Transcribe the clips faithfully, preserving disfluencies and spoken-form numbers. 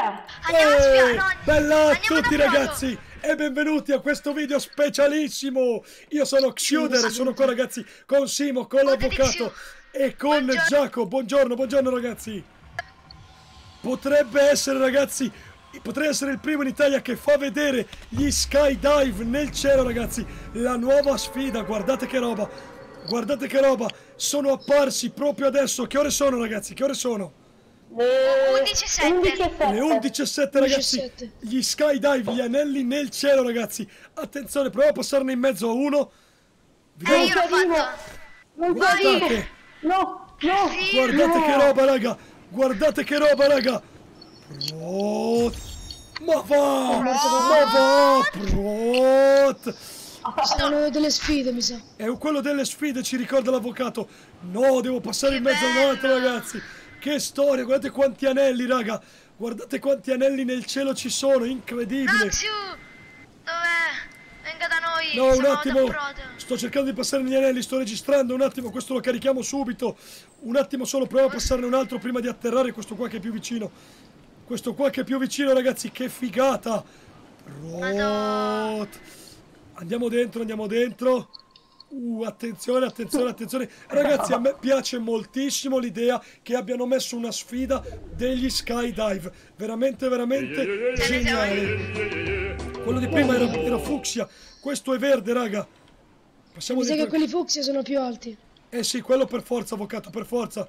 via! Andiamo a spiare, Ehi, no, bella a andiamo tutti da foto. ragazzi e benvenuti a questo video specialissimo. Io sono Xiuder e sono qua ragazzi con Simo, con l'avvocato e con Buongiorno. Giacomo. Buongiorno, buongiorno ragazzi. Potrebbe essere ragazzi, potrei essere il primo in Italia che fa vedere gli skydive nel cielo ragazzi. La nuova sfida, guardate che roba, guardate che roba. Sono apparsi proprio adesso. Che ore sono ragazzi, che ore sono? Le undici e sette. Le undici e sette ragazzi, gli skydive, gli anelli nel cielo ragazzi. Attenzione, proviamo a passarne in mezzo a uno. Eh, Vediamo. io l'ho fatto. Non Guardate, No, no! Sì. guardate no. che roba raga. Guardate che roba raga. Prot. Ma va, ma va, Prot. Sono delle sfide, mi sa. È quello delle sfide, ci ricorda l'avvocato. No, devo passare Che in mezzo a un altro bello. ragazzi. Che storia, guardate quanti anelli raga. Guardate quanti anelli nel cielo ci sono, incredibile. Naxiu, dov'è? Venga da noi. No, un siamo attimo, ad approdo. sto cercando di passare gli anelli, sto registrando, un attimo, questo lo carichiamo subito. Un attimo solo, proviamo a passarne un altro prima di atterrare, questo qua che è più vicino. Questo qua che è più vicino ragazzi, che figata. Madonna. Rot. Andiamo dentro, andiamo dentro. Uh, attenzione, attenzione, attenzione. Ragazzi, a me piace moltissimo l'idea che abbiano messo una sfida degli skydive. Veramente, veramente geniale. Quello di prima era, era fucsia, questo è verde, raga. Passiamo Mi sa che dentro. quelli fucsia sono più alti. Eh sì, quello per forza, avvocato, per forza.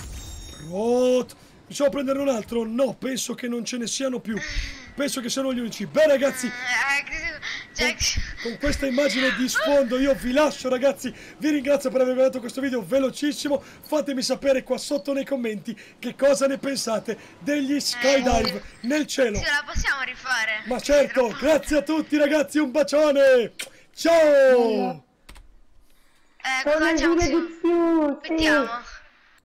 Rot. Possiamo prendere un altro? No, penso che non ce ne siano più. Penso che siano gli unici. Beh ragazzi, Eh, Jack. con questa immagine di sfondo io vi lascio ragazzi. Vi ringrazio per aver guardato questo video velocissimo. Fatemi sapere qua sotto nei commenti che cosa ne pensate degli skydive nel cielo. Ce la possiamo rifare. Ma Sì, certo, troppo. grazie a tutti ragazzi, un bacione. Ciao. Eh, Sono cosa il facciamo? video di Xiu, sì. Aspettiamo.